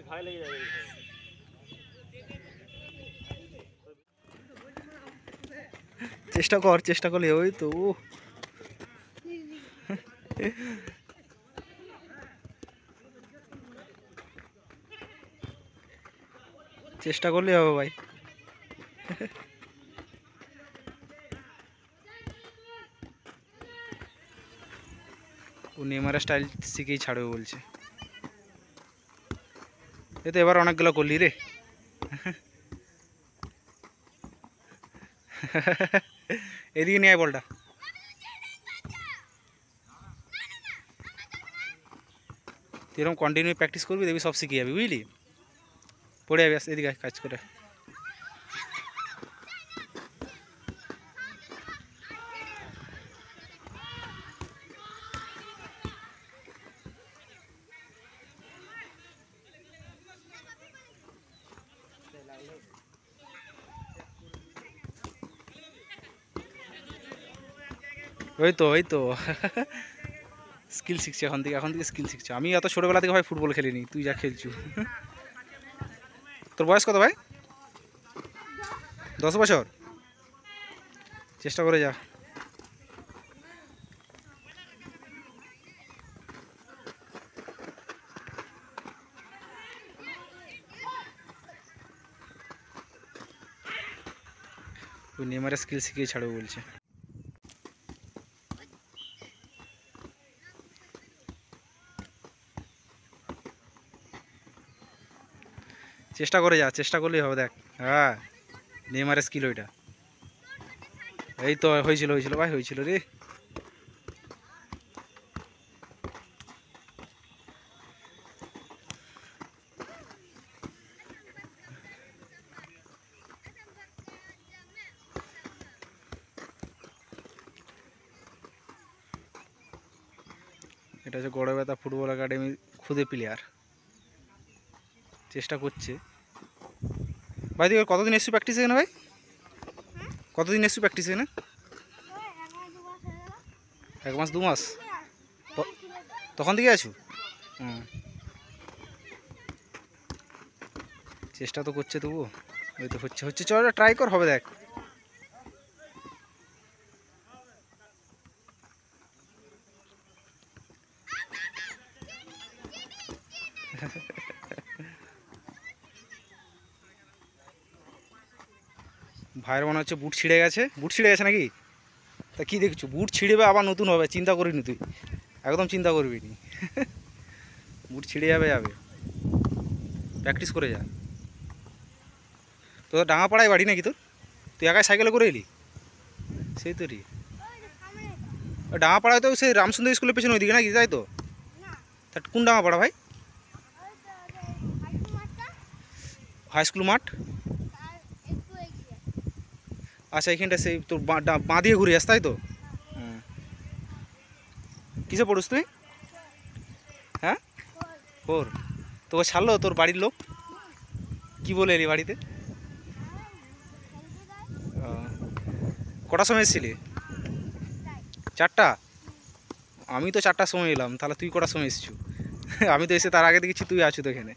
চেষ্টা করলে ওই তো চেষ্টা করলে হবে ভাই। ও নেমারের স্টাইল শিখেই ছাড়বে বলছে। এ তো এবার অনেকগুলো করলি রে। এদিকে নিয়ে আয় বলটা। তুই এরকম কন্টিনিউ প্র্যাকটিস করবি, দেখবি সব শিখে যাবি, বুঝলি? পড়ে যাবি, এদিকে কাজ করে। ওই তো স্কিল শিখছে এখন থেকে স্কিল শিখছে। আমি এত ছোটোবেলা থেকে ভাই ফুটবল খেলিনি, তুই যা খেলছু। তোর বয়স কত ভাই? 10 বছর? চেষ্টা করে যা। তুই নেমারের স্কিল শিখিয়ে ছাড়বে বলছে। চেষ্টা করে যা, চেষ্টা করলেই হবে, দেখ। হ্যাঁ, নেমারের স্কিল ওইটা। এই তো হয়েছিল ভাই, হয়েছিল রে। এটা হচ্ছে গড়বেতা ফুটবল একাডেমির খুদে প্লেয়ার, চেষ্টা করছে ভাই। তুই কতদিন এসছি প্র্যাকটিস এখানে ভাই? কতদিন এসছি প্র্যাকটিস এখানে? 1 মাস 2 মাস? তখন থেকে আছো? চেষ্টা তো করছে তবুও। ওই তো হচ্ছে চল ট্রাই কর, হবে দেখ। ভাইয়ের মনে হচ্ছে বুট ছিঁড়ে গেছে নাকি? তা কি দেখছো, বুট ছিঁড়বে আবার নতুন হবে, চিন্তা করিনি তুই, একদম চিন্তা করবি নি। বুট ছিঁড়ে যাবে, প্র্যাকটিস করে যা। তোর ডাঙাপাড়ায় বাড়ি নাকি তোর? তুই একাই সাইকেলে করে এলি? সেই তো রে, ডাঙাপাড়ায় তো সেই রামসুন্দর স্কুলের পেছনে ওইদিকে নাকি, তাই তো? তা কোন ডাঙাপাড়া ভাই? হাই স্কুল মাঠ? আচ্ছা, এইখানটা সেই তোর বাঁ দিয়ে ঘুরে আস, তাই তো? কিসে পড়ুস তুই? হ্যাঁ, 4? তোকে ছাড়লো তোর বাড়ির লোক? কি বলে এলি বাড়িতে? কটার সময় এসেছিলি? 4টা? আমি তো 4টার সময় এলাম, তাহলে তুই কটার সময় এসেছু? আমি তো এসে তার আগে দেখেছি তুই আছো তো এখানে।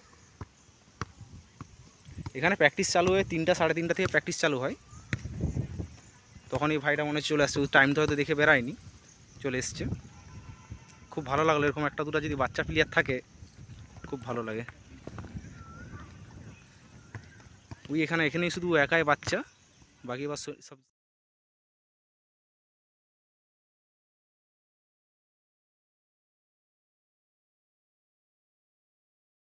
এখানে প্র্যাকটিস চালু হয় 3টা 3:30 থেকে প্র্যাকটিস চালু হয়। তখন এই ভাইটা মনে চলে আসছে, টাইম তো হয়তো দেখে বেরায়নি, চলে এসছে। খুব ভালো লাগলো, এরকম একটা দুটো যদি বাচ্চা প্লেয়ার থাকে খুব ভালো লাগে। ওই এখানেই শুধু একাই বাচ্চা, বাকি এবার সব